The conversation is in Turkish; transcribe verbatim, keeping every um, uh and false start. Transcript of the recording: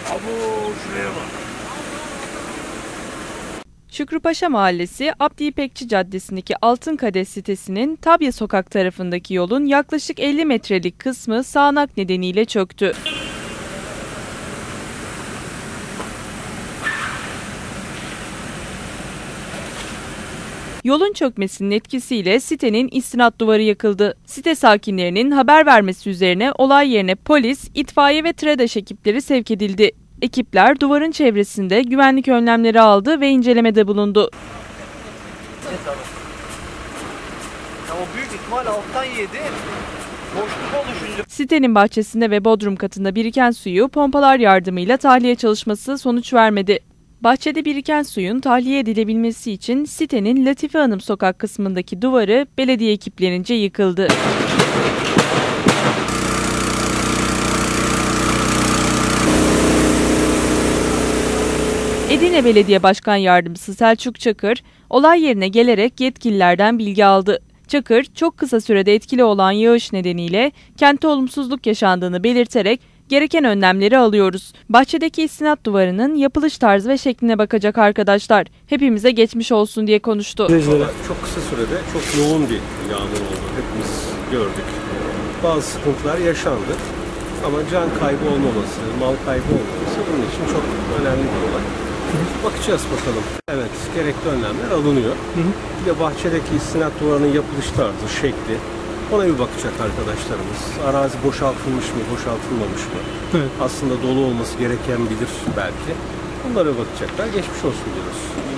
Abo şuraya bak. Şükrüpaşa Mahallesi, Abdi İpekçi Caddesi'ndeki Altınkades sitesinin Tabya Sokak tarafındaki yolun yaklaşık elli metrelik kısmı sağanak nedeniyle çöktü. Yolun çökmesinin etkisiyle sitenin istinat duvarı yakıldı. Site sakinlerinin haber vermesi üzerine olay yerine polis, itfaiye ve TREDAŞ ekipleri sevk edildi. Ekipler duvarın çevresinde güvenlik önlemleri aldı ve incelemede bulundu. Ya o büyük ihtimal alttan yedi. Boşluk oluşunca. Sitenin bahçesinde ve bodrum katında biriken suyu pompalar yardımıyla tahliye çalışması sonuç vermedi. Bahçede biriken suyun tahliye edilebilmesi için sitenin Latife Hanım sokak kısmındaki duvarı belediye ekiplerince yıkıldı. Edirne Belediye Başkan Yardımcısı Selçuk Çakır, olay yerine gelerek yetkililerden bilgi aldı. Çakır, çok kısa sürede etkili olan yağış nedeniyle kentte olumsuzluk yaşandığını belirterek gereken önlemleri alıyoruz. Bahçedeki istinat duvarının yapılış tarzı ve şekline bakacak arkadaşlar. Hepimize geçmiş olsun diye konuştu. Çok kısa sürede çok yoğun bir yağmur oldu. Hepimiz gördük. Bazı sıkıntılar yaşandı. Ama can kaybı olmaması, mal kaybı olmaması bunun için çok önemli bir olay. Bakacağız bakalım. Evet, gerekli önlemler alınıyor. Hı hı. Bir de bahçedeki istinat duvarının yapılış tarzı, şekli. Ona bir bakacak arkadaşlarımız. Arazi boşaltılmış mı, boşaltılmamış mı? Evet. Aslında dolu olması gereken bilir belki. Bunlara bakacaklar. Geçmiş olsun diyoruz.